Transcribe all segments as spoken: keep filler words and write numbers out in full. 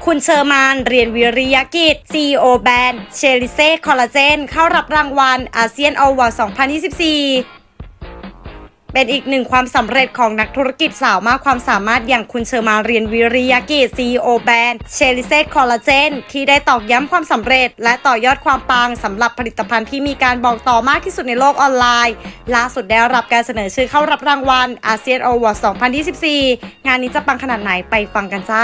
คุณเชอร์มานเรียนวิริยกิจ ซี อี โอ แบรนด์เชลิเซ่คอลลาเจนเข้ารับรางวัลอาเซียนอวอร์ด สองพันยี่สิบสี่ เป็นอีกหนึ่งความสำเร็จของนักธุรกิจสาวมากความสามารถอย่างคุณเชอร์มานเรียนวิริยกิจ ซี อี โอ แบรนด์เชลิเซ่คอลลาเจนที่ได้ตอกย้ำความสำเร็จและต่อยอดความปังสำหรับผลิตภัณฑ์ที่มีการบอกต่อมากที่สุดในโลกออนไลน์ล่าสุดได้รับการเสนอชื่อเข้ารับรางวัลอาเซียนอวอร์ด สองพันยี่สิบสี่ งานนี้จะปังขนาดไหนไปฟังกันจ้า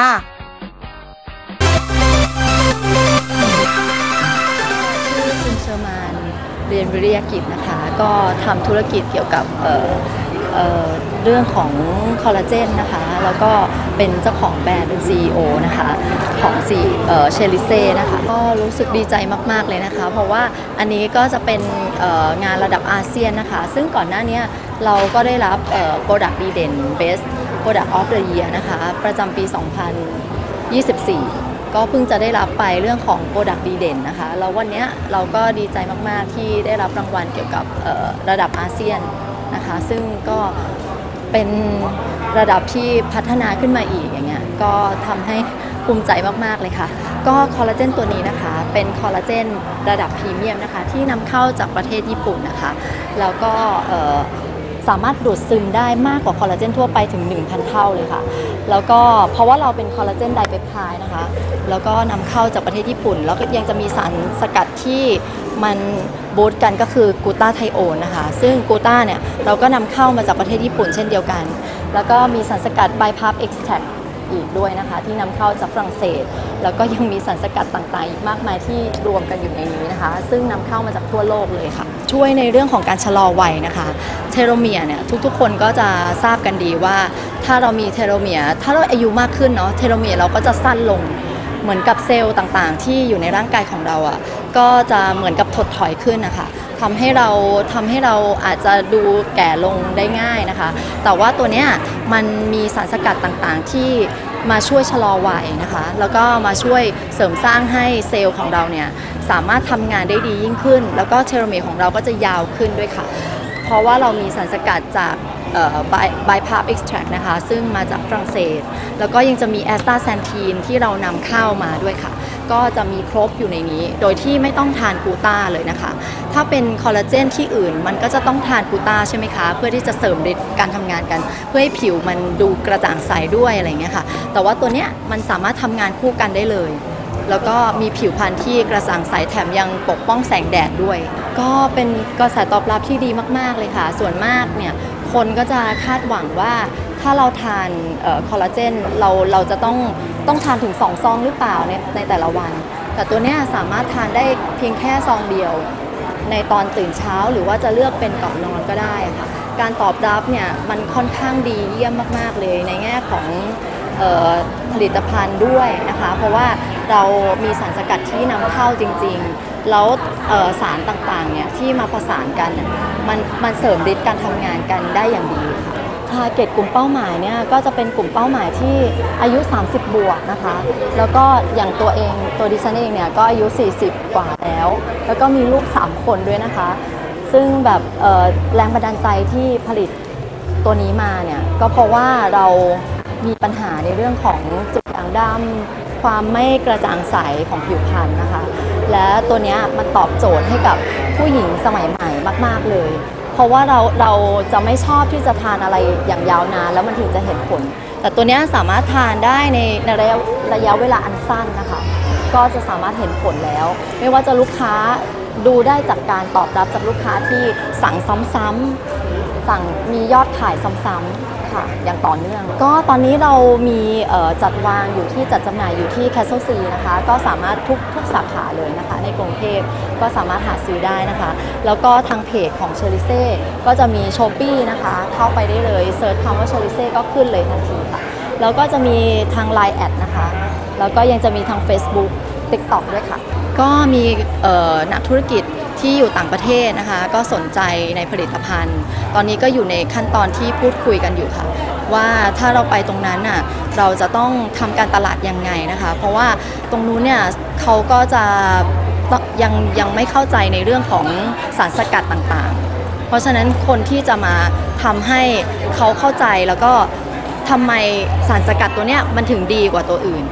คุณเชอร์มานเรียนวิริยกิจนะคะก็ทำธุรกิจเกี่ยวกับเอ่อเอ่อเรื่องของคอลลาเจนนะคะแล้วก็เป็นเจ้าของแบรนด์เป็น ซี อี โอ นะคะของซีเอ่อเชลิเซ่นะคะก็รู้สึกดีใจมากๆเลยนะคะเพราะว่าอันนี้ก็จะเป็นเอ่องานระดับอาเซียนนะคะซึ่งก่อนหน้านี้เราก็ได้รับเอ่อ Product ดีเด่น Best Product of the Year นะคะประจำปี สองพันยี่สิบสี่ก็เพิ่งจะได้รับไปเรื่องของ Product ดีเด่นนะคะแล้ววันนี้เราก็ดีใจมากๆที่ได้รับรางวัลเกี่ยวกับระดับอาเซียนนะคะซึ่งก็เป็นระดับที่พัฒนาขึ้นมาอีกอย่างเงี้ยก็ทำให้ภูมิใจมากๆเลยค่ะก็คอลลาเจนตัวนี้นะคะเป็นคอลลาเจนระดับพรีเมียมนะคะที่นำเข้าจากประเทศญี่ปุ่นนะคะแล้วก็สามารถดูดซึมได้มากกว่าคอลลาเจนทั่วไปถึง หนึ่งพัน เท่าเลยค่ะแล้วก็เพราะว่าเราเป็นคอลลาเจนไดเปปไทด์นะคะแล้วก็นำเข้าจากประเทศญี่ปุ่นแล้วก็ยังจะมีสารสกัดที่มันบูสต์กันก็คือกูต้าไทโอนนะคะซึ่งกูต้าเนี่ยเราก็นำเข้ามาจากประเทศญี่ปุ่นเช่นเดียวกันแล้วก็มีสารสกัดไบพาร์เอ็กซ์แทรคอีกด้วยนะคะที่นำเข้าจากฝรั่งเศสแล้วก็ยังมีสารสกัดต่างๆอีกมากมายที่รวมกันอยู่ในนี้นะคะซึ่งนำเข้ามาจากทั่วโลกเลยค่ะช่วยในเรื่องของการชะลอวัยนะคะเทโลเมียร์เนี่ยทุกๆคนก็จะทราบกันดีว่าถ้าเรามีเทโลเมียร์ถ้าเราอายุมากขึ้นเนาะเทโลเมียร์เราก็จะสั้นลงเหมือนกับเซลล์ต่างๆที่อยู่ในร่างกายของเราอ่ะก็จะเหมือนกับถดถอยขึ้นนะคะทำให้เราทำให้เราอาจจะดูแก่ลงได้ง่ายนะคะแต่ว่าตัวเนี้ยมันมีสารสกัดต่างๆที่มาช่วยชะลอวัยนะคะแล้วก็มาช่วยเสริมสร้างให้เซลล์ของเราเนี่ยสามารถทำงานได้ดียิ่งขึ้นแล้วก็เทโลเมียร์ของเราก็จะยาวขึ้นด้วยค่ะเพราะว่าเรามีสารสกัดจากไบพาร์เอ็กซ์แทรคนะคะซึ่งมาจากฝรั่งเศสแล้วก็ยังจะมีแอสตาแซนทีนที่เรานำเข้ามาด้วยค่ะก็จะมีครบอยู่ในนี้โดยที่ไม่ต้องทานกูต้าเลยนะคะถ้าเป็นคอลลาเจนที่อื่นมันก็จะต้องทานกูต้าใช่ไหมคะเพื่อที่จะเสริมฤทธิ์การทำงานกันเพื่อให้ผิวมันดูกระจ่างใสด้วยอะไรเงี้ยค่ะแต่ว่าตัวเนี้ยมันสามารถทำงานคู่กันได้เลยแล้วก็มีผิวพรรณที่กระจ่างใสแถมยังปกป้องแสงแดดด้วยก็เป็นกระแสตอบรับที่ดีมากๆเลยค่ะส่วนมากเนี่ยคนก็จะคาดหวังว่าถ้าเราทานคอลลาเจนเราเราจะต้องต้องทานถึงสองซองหรือเปล่าในในแต่ละวันแต่ตัวเนี้ยสามารถทานได้เพียงแค่ซองเดียวในตอนตื่นเช้าหรือว่าจะเลือกเป็นก่อนนอนก็ได้ค่ะการตอบรับเนี่ยมันค่อนข้างดีเยี่ยมมากๆเลยในแง่ของผลิตภัณฑ์ด้วยนะคะเพราะว่าเรามีสารสกัดที่นำเข้าจริงๆแล้วสารต่างๆเนี่ยที่มาผสานกันมันมันเสริมฤทธิ์การทำงานกันได้อย่างดีค่ะทาร์เก็ตกลุ่มเป้าหมายเนี่ยก็จะเป็นกลุ่มเป้าหมายที่อายุสามสิบบวกนะคะแล้วก็อย่างตัวเองตัวดิฉันเองเนี่ยก็อายุสี่สิบกว่าแล้วแล้วก็มีลูกสามคนด้วยนะคะซึ่งแบบแรงบันดาลใจที่ผลิตตัวนี้มาเนี่ยก็เพราะว่าเรามีปัญหาในเรื่องของจุดด่างดำความไม่กระจ่างใสของผิวพรรณนะคะและตัวนี้มันตอบโจทย์ให้กับผู้หญิงสมัยใหม่มากๆเลยเพราะว่าเราเราจะไม่ชอบที่จะทานอะไรอย่างยาวนานแล้วมันถึงจะเห็นผลแต่ตัวนี้สามารถทานได้ในในระยะระยะเวลาอันสั้นนะคะก็จะสามารถเห็นผลแล้วไม่ว่าจะลูกค้าดูได้จากการตอบรับจากลูกค้าที่สั่งซ้ำๆสั่งมียอดขายซ้ำๆค่ะอย่างต่อเนื่องก็ตอนนี้เรามีจัดวางอยู่ที่จัดจำหน่ายอยู่ที่แคสเซิลซีนะคะก็สามารถทุกทุกสาขาเลยนะคะในกรุงเทพก็สามารถหาซื้อได้นะคะแล้วก็ทางเพจของเชลิเซ่ก็จะมีโชปี้นะคะเข้าไปได้เลยเซิร์ชคำว่าเชลิเซ่ก็ขึ้นเลยทันทีค่ะแล้วก็จะมีทาง ไลน์ แอดนะคะแล้วก็ยังจะมีทาง Facebook TikTok ด้วยค่ะก็มีนักธุรกิจที่อยู่ต่างประเทศนะคะก็สนใจในผลิตภัณฑ์ตอนนี้ก็อยู่ในขั้นตอนที่พูดคุยกันอยู่ค่ะว่าถ้าเราไปตรงนั้นน่ะเราจะต้องทำการตลาดยังไงนะคะเพราะว่าตรงนู้นเนี่ยเขาก็จะยังยังไม่เข้าใจในเรื่องของสารสกัดต่างๆเพราะฉะนั้นคนที่จะมาทำให้เขาเข้าใจแล้วก็ทำไมสารสกัดตัวเนี้ยมันถึงดีกว่าตัวอื่น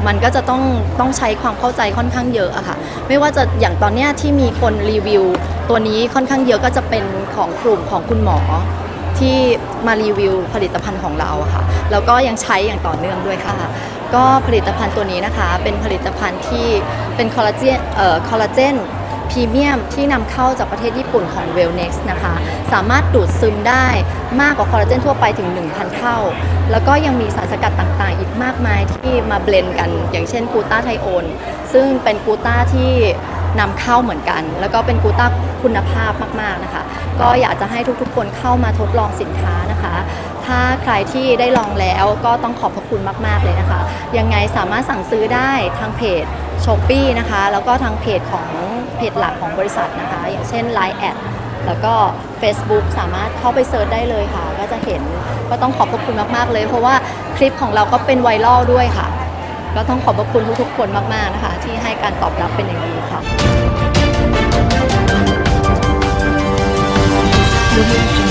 มันก็จะต้องต้องใช้ความเข้าใจค่อนข้างเยอะอะค่ะไม่ว่าจะอย่างตอนเนี้ยที่มีคนรีวิวตัวนี้ค่อนข้างเยอะก็จะเป็นของกลุ่มของคุณหมอที่มารีวิวผลิตภัณฑ์ของเราค่ะแล้วก็ยังใช้อย่างต่อเนื่องด้วยค่ะก็ผลิตภัณฑ์ตัวนี้นะคะเป็นผลิตภัณฑ์ที่เป็นคอลลาเจนเอ่อคอลลาเจนพรีเมียมที่นำเข้าจากประเทศญี่ปุ่นของ Wellnex นะคะสามารถดูดซึมได้มากกว่าคอลลาเจนทั่วไปถึง หนึ่งพัน เท่าแล้วก็ยังมีสารสกัดต่างๆอีกมากมายที่มาเบลนด์กันอย่างเช่นกลูตาไทโอนซึ่งเป็นกลูตาที่นำเข้าเหมือนกันแล้วก็เป็นกลูตาคุณภาพมากๆนะคะก็อยากจะให้ทุกๆคนเข้ามาทดลองสินค้านะคะถ้าใครที่ได้ลองแล้วก็ต้องขอบพระคุณมากๆเลยนะคะยังไงสามารถสั่งซื้อได้ทางเพจ Shopee นะคะแล้วก็ทางเพจของเพจหลักของบริษัทนะคะอย่างเช่น ไลน์ แอดแล้วก็ Facebook สามารถเข้าไปเซิร์ชได้เลยค่ะก็จะเห็นก็ต้องขอบพระคุณมากๆเลยเพราะว่าคลิปของเราก็เป็นไวรัลด้วยค่ะก็ต้องขอบพระคุณทุกๆคนมากๆนะคะที่ให้การตอบรับเป็นอย่างดีค่ะ